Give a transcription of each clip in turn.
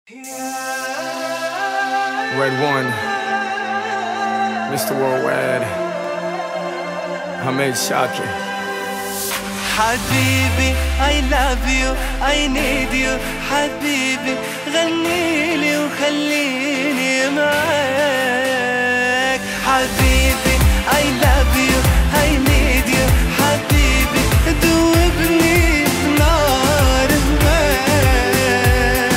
Red One, Mr. Worldwide, Ahmed chawky. حبيبي I love you I need you حبيبي غنيلي وخليني معاك حبيبي I love you I need you حبيبي دوبني بنار هواك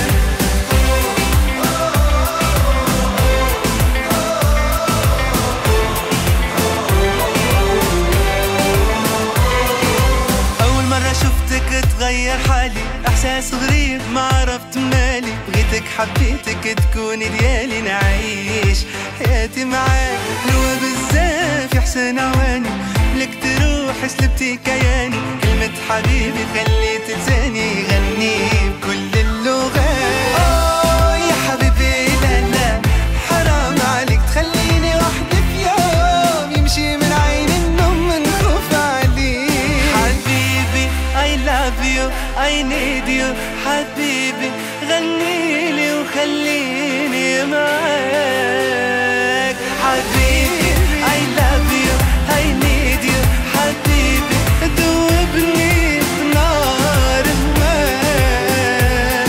أول مرة شفتك تغير حالي إحساس غريب ما عرفت مالي بغيتك حبيتك تكوني ديالي نعيش حياتي معاك حلوة بزاف يا حسن عواني لك تروح سلبتي كياني كلمة حبيبي خليت لساني يغني بكل اللغات يا حبيبي لا لا حرام عليك تخليني وحدي في يوم يمشي من عيني النوم من خوف عليك حبيبي I love you I need you حبيبي غنيلي وخليني معاك حبيبي I love you I need you حبيبي دوبني بنار هواك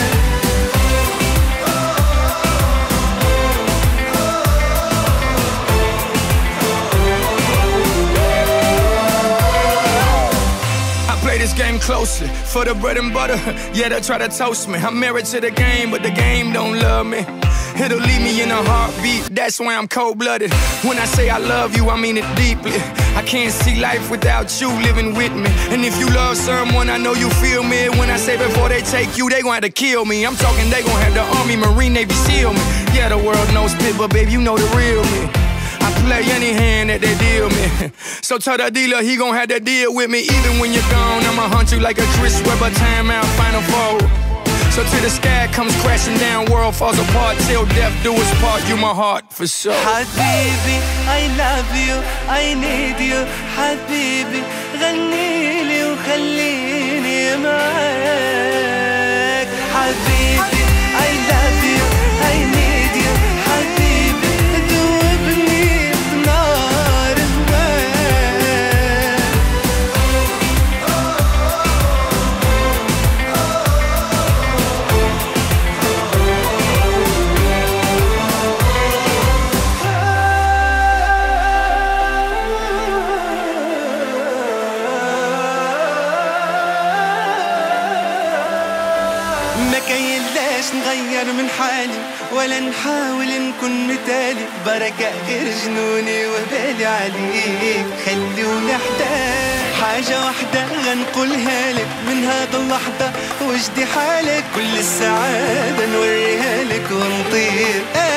I play this game closely for the bread and butter. Yeah, they try to toast me. I'm married to the game, but the game don't love me. It'll leave me in a heartbeat, that's why I'm cold-blooded. When I say I love you, I mean it deeply. I can't see life without you living with me. And if you love someone, I know you feel me. When I say before they take you, they gon' have to kill me. I'm talking they gon' have the Army, Marine, Navy, SEAL me. Yeah, the world knows spit, but baby, you know the real me. I play any hand that they deal me. So tell the dealer he gon' have to deal with me. Even when you're gone, I'ma hunt you like a Chris Webber timeout, final four. So till the sky comes crashing down, world falls apart, till death do us part, you my heart for sure. حبيبي I love you I need you حبيبي غنيلي وخليني معاك حبيبي I love you I need you حبيبي دوبني بنار هواك ما كاينلاش نغير من حالي ولا نحاول نكون مثالي بركة غير جنوني وبالي عليك خليوني حداك حاجة واحدة غنقولها لك من هذا اللحظة وجدي حالك كل السعادة نوريها لك ونطير